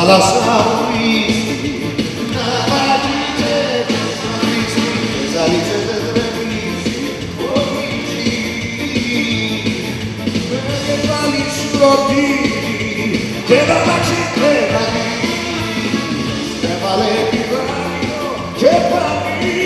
θάλασσα ορίστη, να βαγίτσε και σωρίστη, και ζαλίτσε δεν τρεμίσει, ορίστη. Με κεφάλι σου ρωτήσει, και θα αλλάξει τρεβαλή, έβαλε πηγάνιο και πάλι.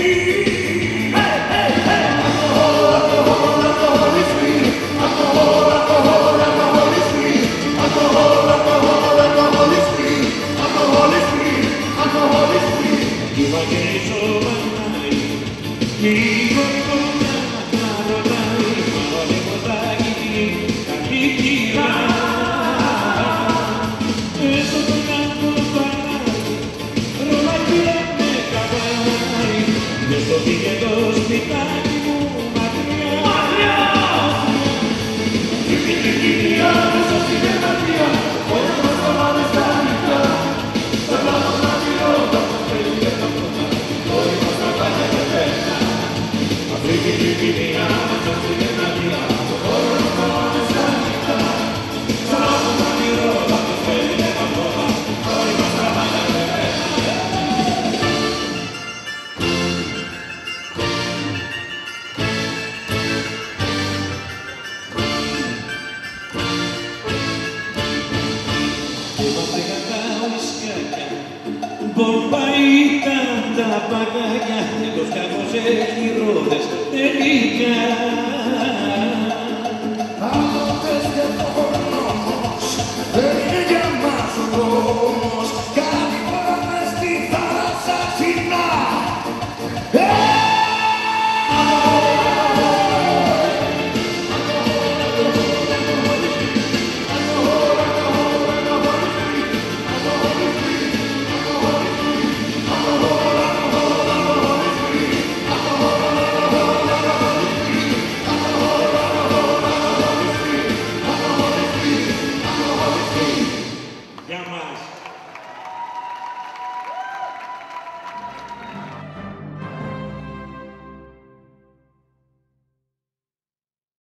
Μπόμπα ήταν τα παγάκια, το σκάφος έχει ρόδες τελικά. Αυτές και το χρόνος, δεν είναι για μας ο δρόμος, κάτι πάνε στη θάλασσα.